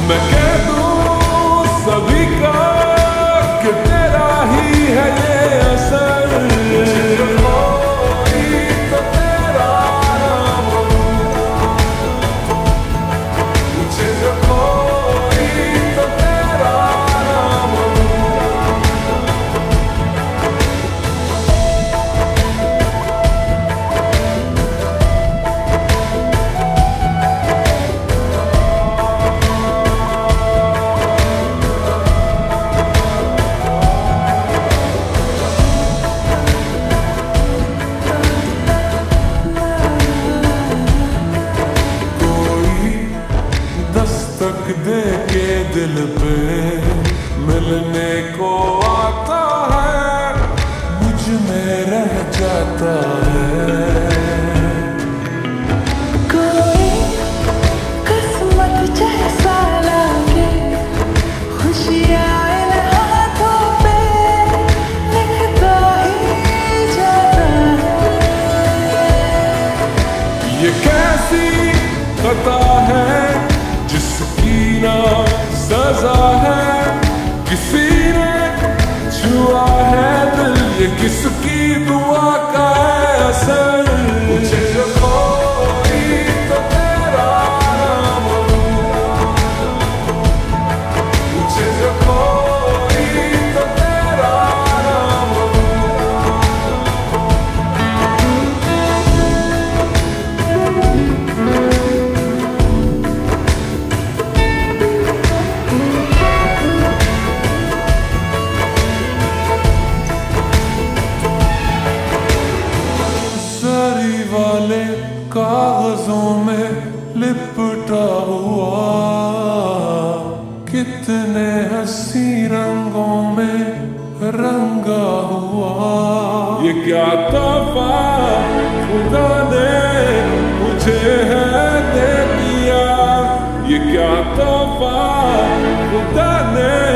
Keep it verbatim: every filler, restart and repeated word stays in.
मैं कह दूं सभी का कि तेरा ही है ये असर। कोई तो तेरा नाम मुझे जो कोई तो तेरा नाम दस्तक दे के दिल पे मिलने को आता है, मुझ में रह जाता है। कोई किस्मत जैसा लागे, खुशियाँ इन हाथों पे लिखता ही जाता है। ये कैसी खता है जिसकी ना सजा है, किसी ने छुआ है दिल, ये किसकी दुआ का है असर। मुझे जो कोई तो तेरा नाम मुझे जो कोई तो तेरा नाम वाले कागजों में लिपटा हुआ, कितने हंसी रंगों में रंगा हुआ। ये क्या तोहफा खुदा ने मुझे है दे दिया, ये क्या तोहफा खुदा ने